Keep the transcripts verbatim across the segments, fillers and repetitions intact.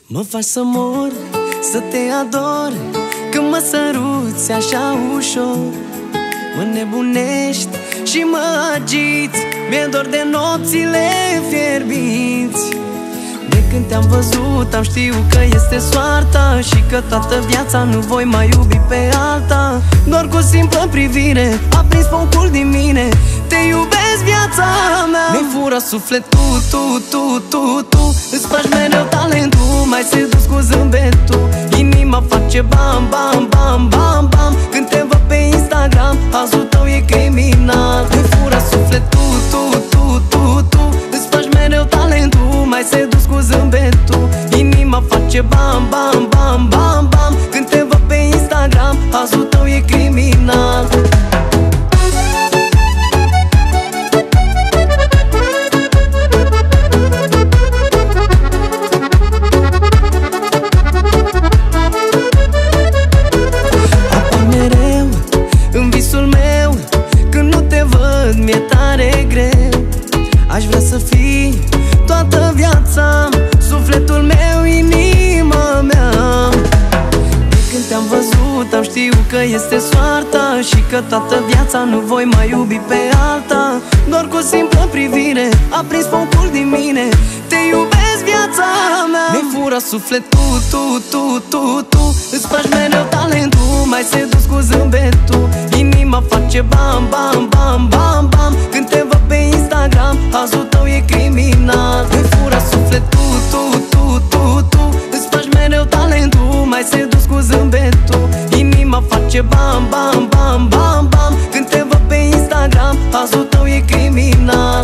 Mă faci să mor, să te ador, când mă săruți așa ușor. Mă nebunești și mă agiți, mi-e dor de nopțile fierbinți. De când te-am văzut am știut că este soarta și că toată viața nu voi mai iubi pe alta. Doar cu o simplă privire a prins focul din mine. Te iubesc, viața mea. Mi-ai furat sufletul, tu, tu, tu, tu. Îți faci mereu talentul, mai sedus cu zâmbetul. Inima face bam, bam, bam, bam, bam când te văd pe Instagram, azul tău e criminal. Mi-ai furat sufletul, tu, tu, tu, tu. Îți faci mereu talentul, mai sedus cu zâmbetul. Inima face bam, bam, bam, bam, bam când te văd pe Instagram, azul tău e criminal. Mi-e tare greu, aș vrea să fii toată viața, sufletul meu, inima mea. De când te-am văzut am știut că este soarta și că toată viața nu voi mai iubi pe alta. Doar cu o simplă privire a prins focul din mine. Te iubesc, viața mea. Mi-ai furat sufletul, tu, tu, tu, tu. Îți faci mereu talentul, mai sedus cu zâmbetul. Inima face bam, bam, bam, bam, bam când te văd pe Instagram, azul tău e criminal. Mi-ai furat sufletul, tu, tu, tu, tu. Îți faci mereu talentul, mai sedus cu zâmbetul. Inima face bam, bam, bam, bam, bam când te văd pe Instagram, azul tău e criminal.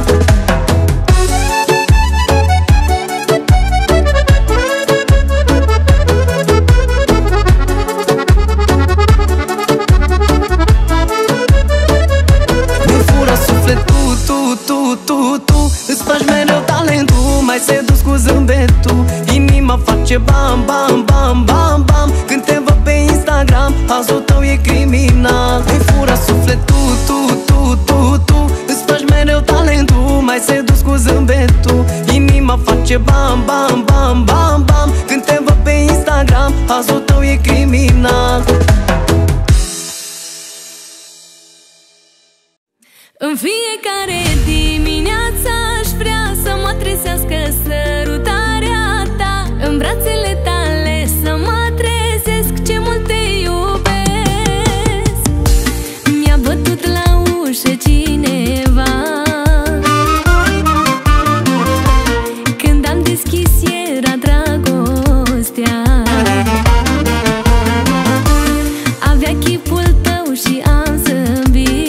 Mai sedus cu zâmbetul. Inima face bam, bam, bam, bam, bam când te văd pe Instagram, azul tău e criminal. Mi-ai furat sufletul, tu, tu, tu, tu. Îți faci mereu talentul, mai sedus cu zâmbetul. Inima face bam, bam, bam, bam, bam când te văd pe Instagram, azul tău e criminal. În fiecare dimineață aș vrea să mă trezească sărutarea ta, în brațele tale să mă trezesc, ce mult te iubesc. Mi-a bătut la ușă cineva, când am deschis era dragostea. Avea chipul tău și am zâmbit.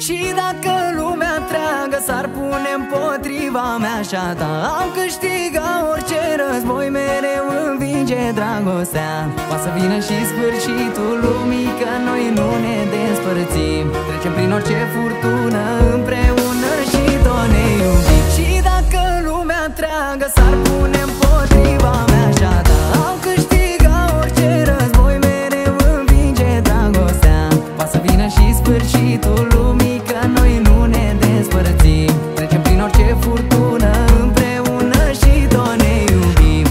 Și dacă lumea întreagă s-ar pune împotriva mea și a ta, am câștigat orice război, mereu învinge dragostea. Poate să vină și sfârșitul lumii, că noi nu ne despărțim. Trecem prin orice furtună împreună și tot ne iubim. Și dacă lumea întreagă s-ar pune împotriva mea și a ta, am câștigat orice război, mereu învinge dragostea. Poate să vină și sfârșitul lumii, că noi nu ne despărțim. Trecem prin orice furtună împreună și tot ne iubim.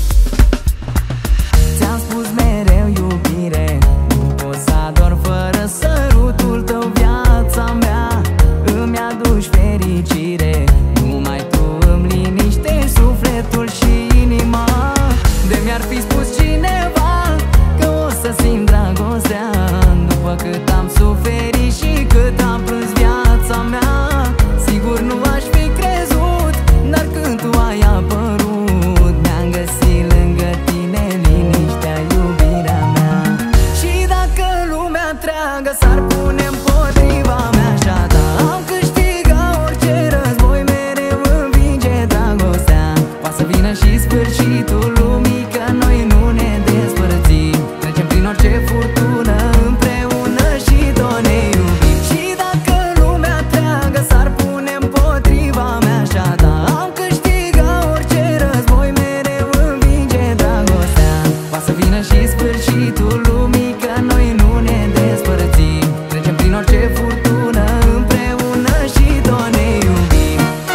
Ți-am spus mereu iubire, nu pot să ador fără sărutul tău. Viața mea îmi aduci fericire, numai tu îmi liniștești sufletul și inima. De mi-ar fi spus cineva că o să simt dragostea, după cât am suferit și cât am plâns viața mea, sigur nu aș fi crezut, dar când tu ai apărut, mi-am găsit lângă tine liniștea, iubirea mea. Și dacă lumea întreagă s-ar pune împotriva mea și a ta, am câștigat orice război, mereu învinge dragostea. Poate să vină și sfârșitul lumii, că noi nu ne despărțim. Trecem prin orice furtună împreună și tot ne iubim. Și dacă lumea întreagă s-ar pune împotriva mea și a ta, am câștigat orice război, mereu învinge dragostea. Poate să vină și sfârșitul lumii, că noi nu ne despărțim. Trecem prin orice furtună împreună și tot ne iubim.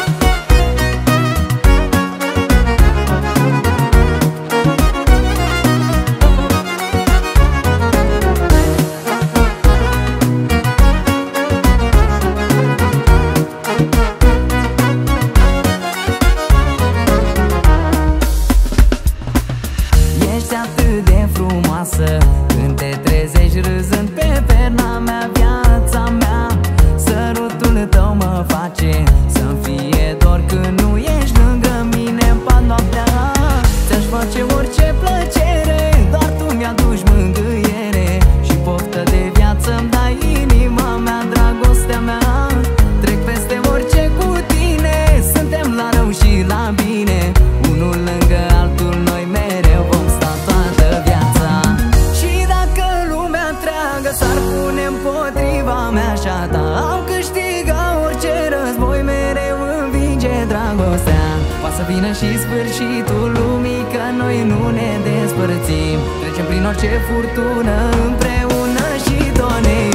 Ești atât de frumoasă când te trezești râzând pe perna mea. Viața mea, sărutul tău mă face să-mi fie dor când nu ești lângă mine în pat noaptea. Ți-aș face orice plăcere, doar tu mi-aduci mângâiere și poftă de viață îmi dai inima mea, dragostea mea. Trec peste orice cu tine, suntem la rău și la bine, unul lângă altul noi mereu vom sta toată viața. Și dacă lumea întreagă s-ar pune împotriva mea și a ta, am câștigat orice război, mereu învinge dragostea. Poate să vină și sfârșitul lumii, că noi nu ne despărțim. Trecem prin orice furtună împreună și tot ne